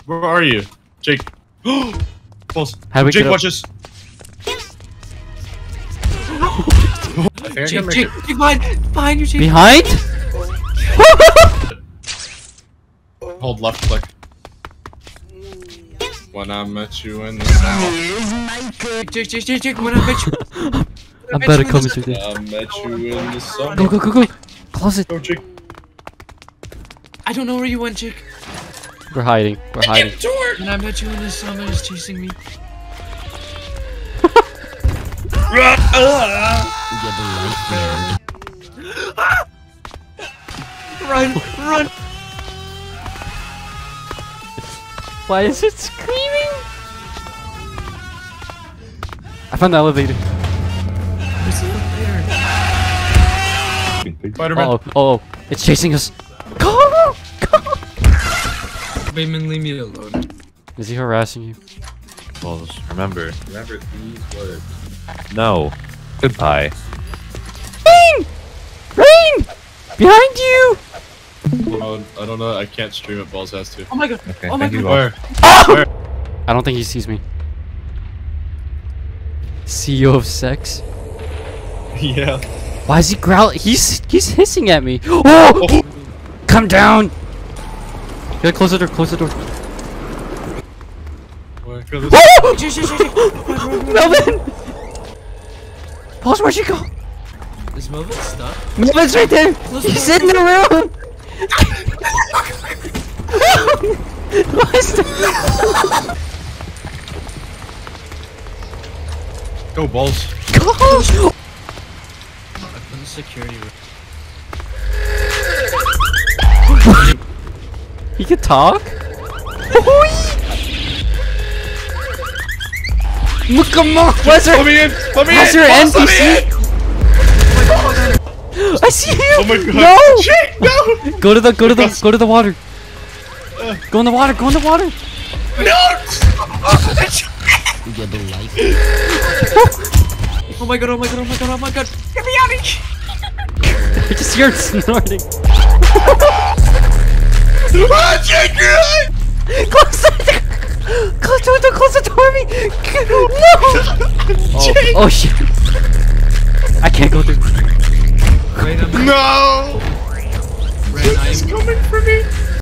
Where are you? Jake. Close. How do we Jake, get watch this. Jake, behind you, Jake. Behind? Hold left click. When I met you in the summer. Jake, when I met you. I'm better coming through this. I met you in the summer. Go. Close it. Go, Jake. I don't know where you went, Jake. We're hiding. We're hiding. When I met you in the summer, is chasing me. Run! Why is it screaming? I found the elevator. Where's the elevator? Spider-Man. Oh, it's chasing us. Go! Bayman, leave me alone. Is he harassing you? Well, remember these words. No. Goodbye. Rain! Behind you! Oh, I don't know. I can't stream it. Balls has to. Oh my god. Okay, Oh my thank you, god. Where? I don't think he sees me. CEO of sex? Yeah. Why is he growling? He's hissing at me. Oh! Come down! Yeah, close the door. Where? Jake. Melvin! Pause, where'd you go? Is Melvin stuck? Melvin's right there! He's in the room! Why is that? Go, balls. Go! I'm in the security room. He can talk? Look, come on! Where's Let me in! Let me Where's in! your Balls, let NPC? me in! I see you! Oh my god! No! Jake, no! Go to the water. Go in the water. No! Oh my god. Get me out of here! I just hear it snorting. Ah, Jake, you're right! Close the door, me! No! Oh shit. I can't go through. Wait, No! Ren, He's coming for me!